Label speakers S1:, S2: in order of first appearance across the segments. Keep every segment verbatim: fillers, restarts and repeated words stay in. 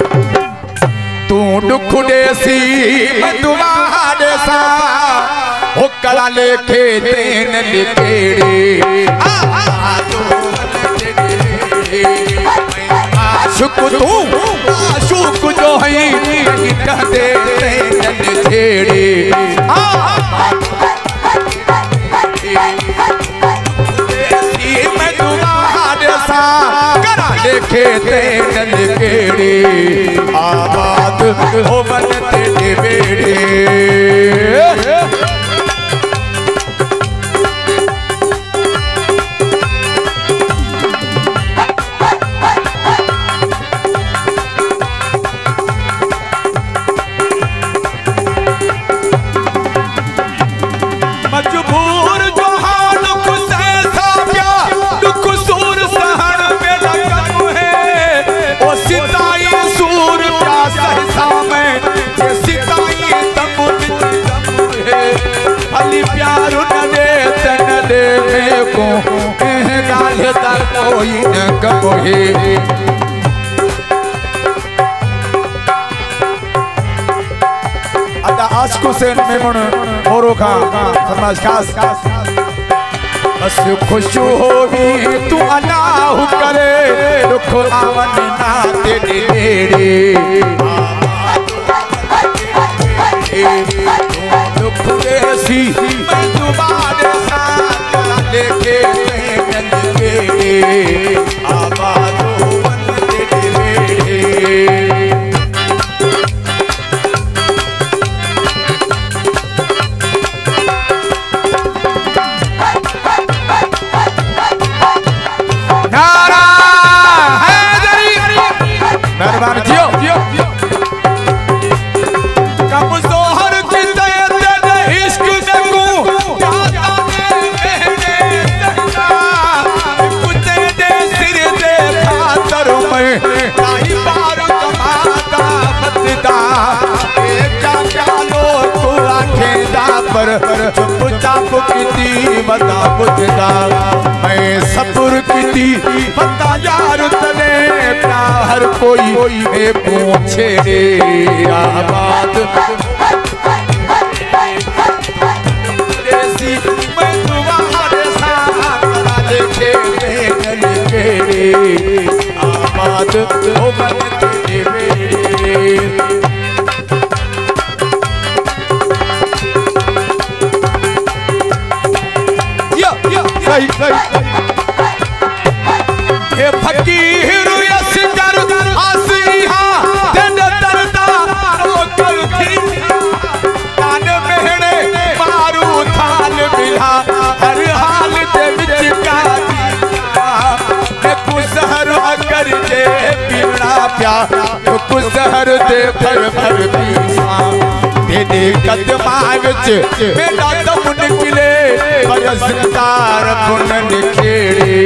S1: तू दुख देसी मैं तुम्हारे सा हो कला लेके देन लिखेड़े आशुक तू आशुक जो है कहते देन छेड़े मैं तुम्हारे सा कला लेके देन लिखेड़े आबाद हो मन तेरे बेड़े मजबूर जो हाल कुछ ऐसा क्या दुख सूर सहन में लगन है ओ सिताई सूर क्या सहसा में ये सिताई तब है अली प्यार न दे तन दे मेरे को कह गाल तक कोई न कहे अदा आशिक हुसैन मेमन औरों का फरमाइश खास बस खुश होगी तू अल्लाह करे दुख आवन ना तेरे नेड़े दुख देसी मैं तुम्हारे साथ लेके गए आबाद मन तेरे बेड़े मेहरबान जियो कमजोर की तेरे इश्क में को जाता मेरे सहना कुत्ते दे सिर दे खातर मैं नहीं बार कमाता बददा क्या क्या लोग तू आंखें दा पर चुप चाप की बता बुझदा मैं सब्र की पता यार तले हर कोई में पूछे आबाद देसी मैं तुम्हारे साथ लेके गए आबाद हो मन तेरे बेड़े या या सही सही हे फकीर यसगर आसिहा दन दरदा रोकल थी कान मेहणे मारू थाल मिला हर हाल दे विच का मैं कुसहर कर दे पीड़ा प्या कुसहर दे भर भर पीसा तेरे कदमां विच मेरा दम निकले बरसदार पुन निखेड़े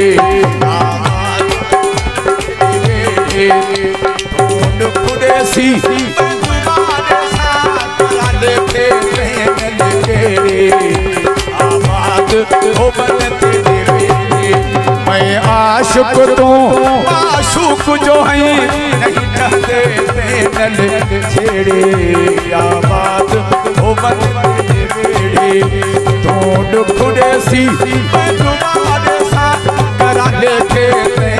S1: दुख देसी मैं तुम्हारे साथ लेके गए आबाद हो मन तेरे बेड़े मैं आशिक तू आशुक जो है नहीं कहते देन छेड़े आबाद हो मन तेरे बेड़े तू दुख देसी मैं तुम्हारे साथ लेके